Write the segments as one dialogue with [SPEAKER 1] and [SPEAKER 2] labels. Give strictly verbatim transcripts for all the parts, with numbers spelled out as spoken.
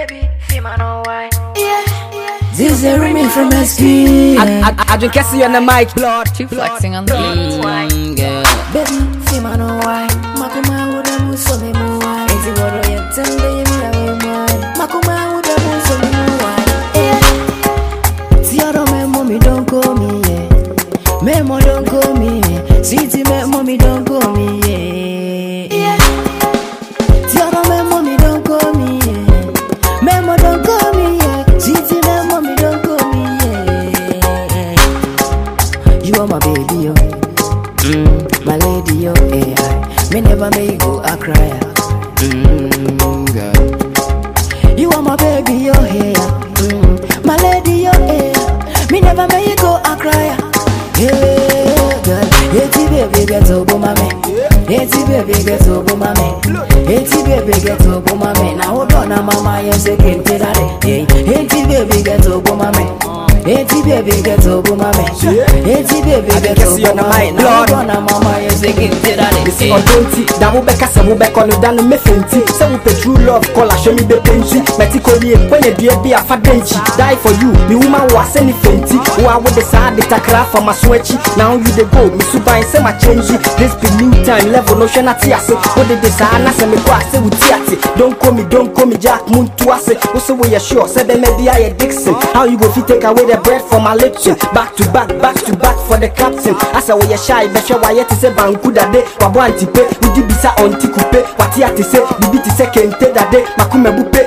[SPEAKER 1] Baby, feel my know why.
[SPEAKER 2] This is a remix from S P.
[SPEAKER 3] I, I, I just can't see you on the mic, blood.
[SPEAKER 4] Too flexing on the beat.
[SPEAKER 3] Mm, girl.
[SPEAKER 2] Baby, feel my know why. Makuma would have moved so me move why. Is it what I am telling me away why? Makuma would have moved so me move why. See I don't make mommy don't call me yeah. Memo don't call me yeah. Sweetie make mommy don't call me yeah. See I don't make mommy don't call me yeah. Memo don't call me yeah. Sweetie make mommy don't call me yeah. You are my baby yo. Mm, my lady, yo, A I. Me never make you go a cry. Mm, girl. You are my baby, yo, hey. Mm, my lady, yo, A I. Me never make you go a cry. Yeah, girl. Hey, baby, get over my man. Hey, baby, get over my man. Hey, baby, get over my man. Now hold on, mama, you say can't tell that. Hey, baby, get over my man. Hey, baby, get over my man. Hey, baby, get over my man. Now hold on, mama, you say can't tell that.
[SPEAKER 3] You see, on twenty, that will be a seven back on the down the methenti. Some with the true love, call a show me the penty. Meticoli, when you dear be a fadenchi. Die for you, the woman was any fenty. Who I would decide the takra for my sweaty. Now you the go, me super and say my change. This be new time level, no shana tiase. What did they say? I say me qua say with tiati. Don't call me, don't call me Jack Moon to us. Also, we are sure, said the media a Dixon. How you go if you take away the bread from my lips? Back to back, back to back for the captain. I say we are shy, but sure why to say Bankuda day. Wabuanti pay, would you be sa on tikupe? What you have to say, the beat is second that day, Makume bupe.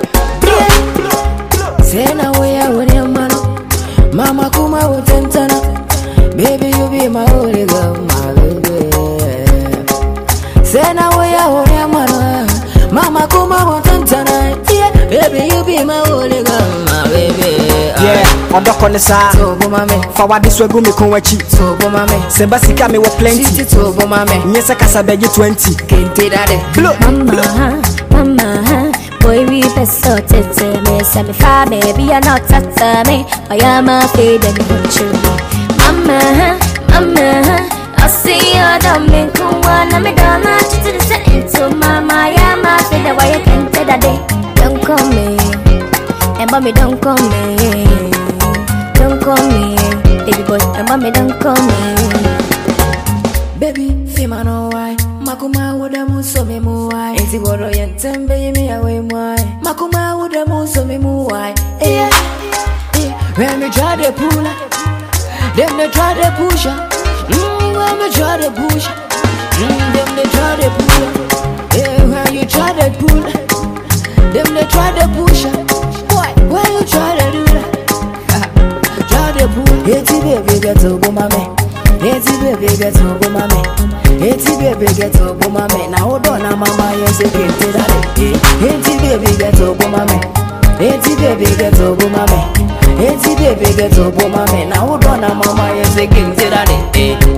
[SPEAKER 2] Say now we are with your man. Mama Kuma with Tentana. Baby, you be my holy girl, my baby. Say now we are with your man. Mama Kuma with Tentana. Yeah, baby, you be my holy girl, my baby.
[SPEAKER 3] Yeah, on the corner side.
[SPEAKER 2] So go mame.
[SPEAKER 3] Forward this way, go me come watch it.
[SPEAKER 2] So go mame.
[SPEAKER 3] Sebasika me wa plenty.
[SPEAKER 2] So go mame.
[SPEAKER 3] Yes, I can say you twenty.
[SPEAKER 2] Can't take that.
[SPEAKER 5] Mama, mama, boy we best so tete me. Say me fa baby I not tata me. I am a fade and you Mama, mama, I see you don't make one. I'm a donna to the set into mama. I am a fade why you can't take that day. Don't call me, and mommy don't call me. Don't call me, baby boy, and mommy don't call me.
[SPEAKER 2] Baby, feel my know why. Makuma would have moved so me move why. Is it what I am telling me away why? Makuma would have moved so me move why. Yeah, yeah. When me try to pull her, them they try to push her. Mm, when me try to push her, mm, them they try to pull her. Yeah, when you try to pull her, them they try to push her. Boy, when you try to do that, try to pull. Hey, baby, get over my man. Hey, baby, get over my man. Hey, baby, get over my man. Now hold on, mama, you say can't tell that. Hey, baby, get over my man. Hey, baby, get over my man. Hey, baby, get over my man. Now hold on, mama, you say can't tell that.